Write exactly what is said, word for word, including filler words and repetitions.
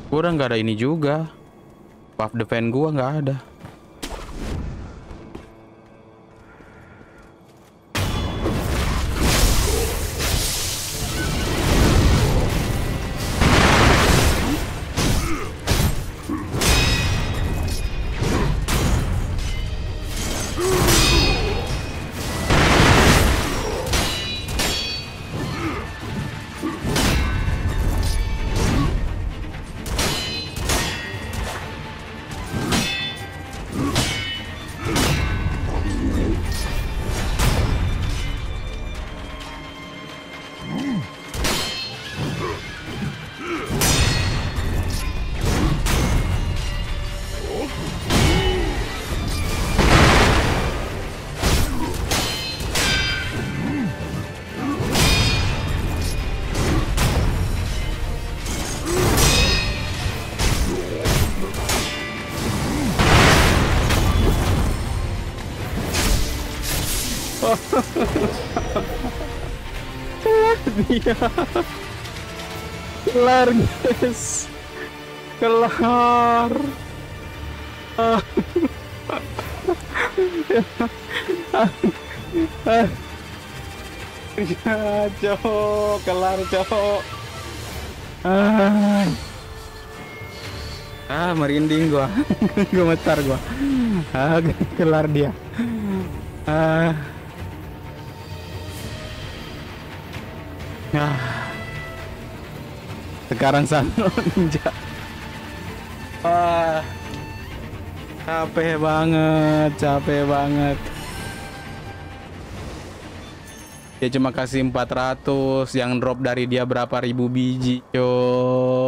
Gua udah nggak ada ini juga. Buff defense gua nggak ada. Dia kelar guys, kelar. Ah. Ya cowok, kelar cowok. Ah, ah merinding gua. Gemetar gua. Ah, kelar dia. Ah. Nah, sekarang Sano Ninja. Wah, capek banget, capek banget. Dia cuma kasih empat ratus, yang drop dari dia berapa ribu biji, coy.